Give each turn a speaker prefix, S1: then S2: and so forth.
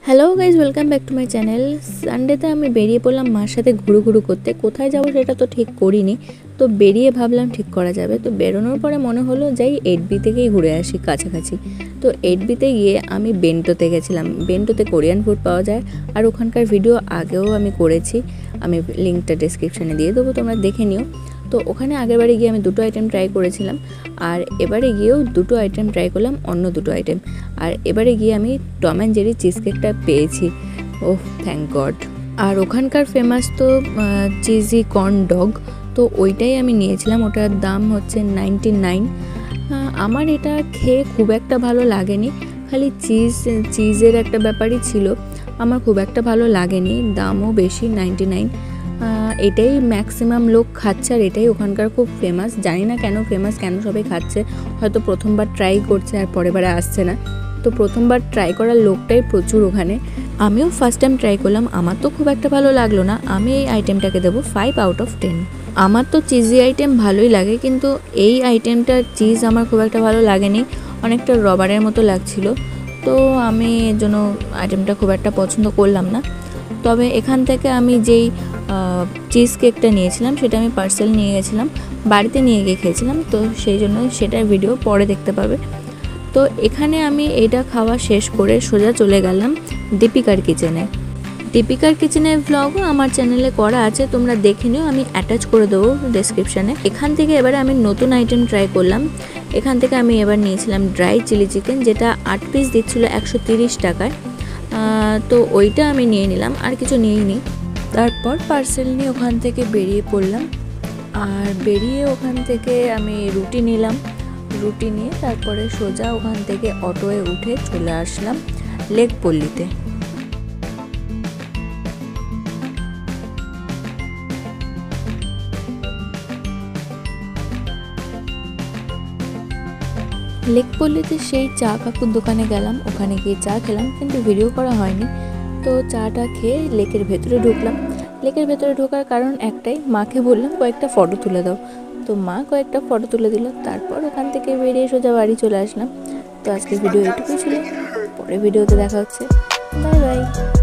S1: Hello guys, welcome back to my channel. সানডেতে আমি বেরিয়ে পড়লাম মার সাথে ঘুরু করতে। কোথায় যাবো সেটা তো ঠিক করিনি, তো বেরিয়ে ভাবলাম ঠিক করা যাবে। তো বেরোনোর পরে মনে হলো যাই 8B থেকেই ঘুরে আসি কাছাকাছি। তো 8Bতে গিয়ে আমি বেন্টোতে গেছিলাম। বেন্টোতে কোরিয়ান ফুড পাওয়া যায়, আর ওখানকার ভিডিও আগেও আমি করেছি, আমি লিঙ্কটা ডেসক্রিপশানে দিয়ে দেবো, তোমরা দেখে নিও। তো ওখানে আগেরবারে গিয়ে আমি 2টো আইটেম ট্রাই করেছিলাম, আর এবারে গিয়েও 2টো আইটেম ট্রাই করলাম, অন্য 2টো আইটেম। আর এবারে গিয়ে আমি টম অ্যান্ড জেরি চিজ কেকটা পেয়েছি, ওহ থ্যাংক গড। আর ওখানকার ফেমাস তো চেজি কর্ন ডগ, তো ওইটাই আমি নিয়েছিলাম। ওটার দাম হচ্ছে 99। আমার এটা খেয়ে খুব একটা ভালো লাগেনি, খালি চিজের একটা ব্যাপারই ছিল, আমার খুব একটা ভালো লাগেনি। দামও বেশি, 99। এটাই ম্যাক্সিমাম লোক খাচ্ছে, আর এটাই ওখানকার খুব ফেমাস। জানি না কেন ফেমাস, কেন সবাই খাচ্ছে, হয়তো প্রথমবার ট্রাই করছে আর পরেরবারে আসছে না। তো প্রথমবার ট্রাই করার লোকটাই প্রচুর ওখানে। আমিও ফার্স্ট টাইম ট্রাই করলাম, আমার তো খুব একটা ভালো লাগলো না। আমি এই আইটেমটাকে দেবো 5 আউট অফ 10। আমার তো চিজি আইটেম ভালোই লাগে, কিন্তু এই আইটেমটার চিজ আমার খুব একটা ভালো লাগেনি, অনেকটা রবারের মতো লাগছিল। তো আমি এর জন্য আইটেমটা খুব একটা পছন্দ করলাম না। তবে এখান থেকে আমি যেই চিজ কেকটা নিয়েছিলাম সেটা আমি পার্সেল নিয়ে গেছিলাম, বাড়িতে নিয়ে গিয়ে খেয়েছিলাম, তো সেই জন্য সেটার ভিডিও পরে দেখতে পাবে। তো এখানে আমি এইটা খাওয়া শেষ করে সোজা চলে গেলাম দীপিকার কিচেনে। দীপিকার কিচেনের ভ্লগও আমার চ্যানেলে করা আছে, তোমরা দেখে নিও, আমি অ্যাটাচ করে দেবো ডেসক্রিপশানে। এখান থেকে এবারে আমি নতুন আইটেম ট্রাই করলাম। এখান থেকে আমি এবার নিয়েছিলাম ড্রাই চিলি চিকেন, যেটা 8 পিস দিচ্ছিল 130 টাকায়। তো ওইটা আমি নিয়ে নিলাম, আর কিছু নিইনি। তারপর পার্সেল নিয়ে ওখান থেকে বেরিয়ে পড়লাম, আর বেরিয়ে ওখান থেকে আমি রুটি নিলাম। রুটি নিয়ে তারপরে সোজা ওখান থেকে অটোয়ে উঠে চলে আসলাম লেকপল্লিতে। লেকপল্লিতে সেই চা কাকুর দোকানে গেলাম, ওখানে গিয়ে চা খেলাম, কিন্তু ভিডিও করা হয়নি। তো চাটা খেয়ে লেকের ভেতরে ঢুকলাম। লেকের ভেতরে ঢোকার কারণ একটাই, মাকে বললাম কয়েকটা ফটো তুলে দাও, তো মা কয়েকটা ফটো তুলে দিল। তারপর ওখান থেকে বেরিয়ে সোজা বাড়ি চলে আসলাম। তো আজকের ভিডিও এটুকুই ছিল, পরের ভিডিওতে দেখা হচ্ছে, বাই বাই।